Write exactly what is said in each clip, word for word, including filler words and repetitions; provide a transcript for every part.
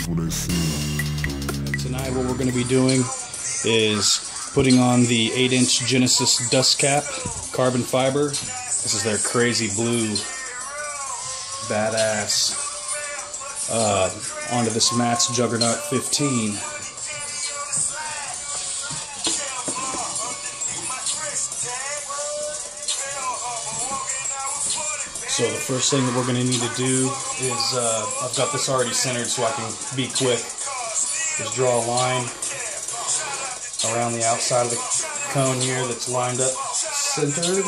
what they see. Tonight what we're going to be doing is putting on the eight inch Genesis dust cap, carbon fiber. This is their crazy blue, badass, uh, onto this Matt's Juggernaut fifteen. So the first thing that we're going to need to do is, uh, I've got this already centered so I can be quick, is draw a line around the outside of the cone here that's lined up centered.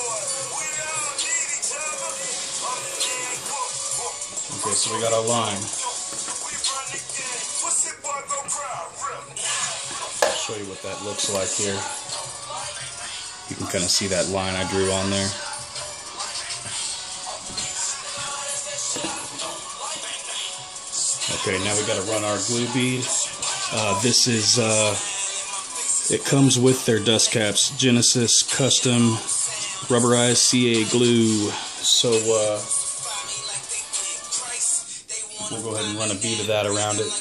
Okay, so we got our line. I'll show you what that looks like here. You can kind of see that line I drew on there. Okay, now we got to run our glue bead. Uh, this is, uh, it comes with their dust caps, Genesis custom rubberized C A glue. So uh, we'll go ahead and run a bead of that around it.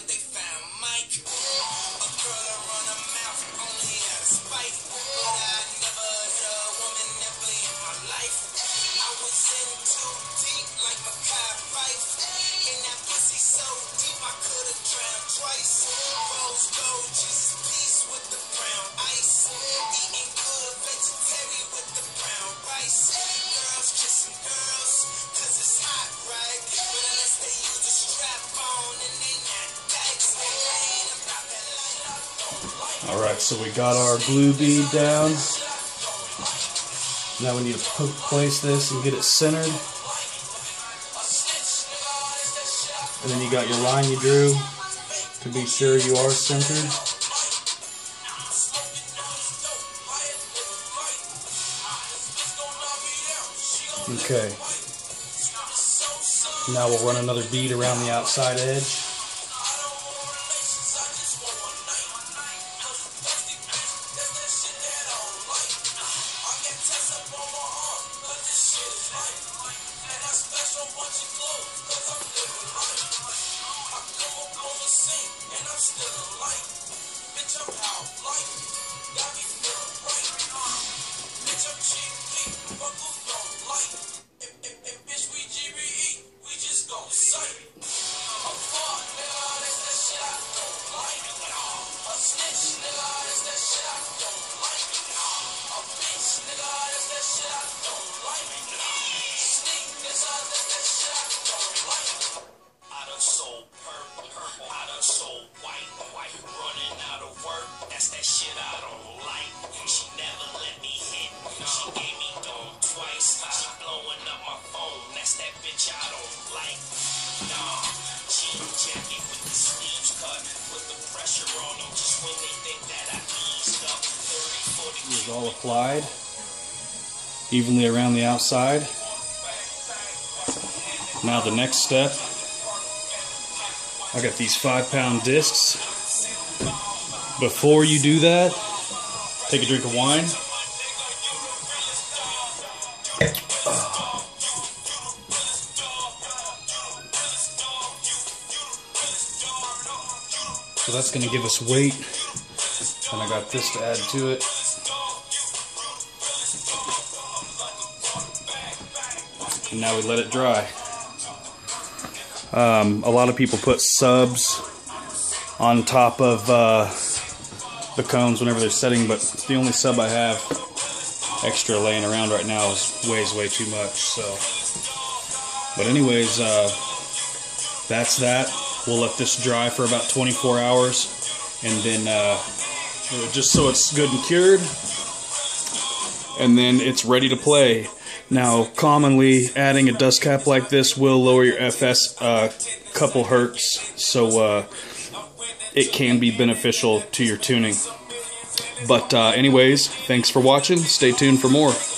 Alright, so we got our glue bead down. Now we need to place this and get it centered. And then you got your line you drew to be sure you are centered. Okay. Now we'll run another bead around the outside edge. It's all applied evenly around the outside. Now the next step, I got these five pound discs. Before you do that, take a drink of wine. So that's going to give us weight, and I got this to add to it. And now we let it dry. Um, a lot of people put subs on top of uh, the cones whenever they're setting, but the only sub I have extra laying around right now is weighs way too much. So, but anyways, uh, that's that. We'll let this dry for about twenty-four hours, and then uh, just so it's good and cured, and then it's ready to play. Now, commonly adding a dust cap like this will lower your F S a uh, couple hertz, so uh, it can be beneficial to your tuning. But uh, anyways, thanks for watching. Stay tuned for more.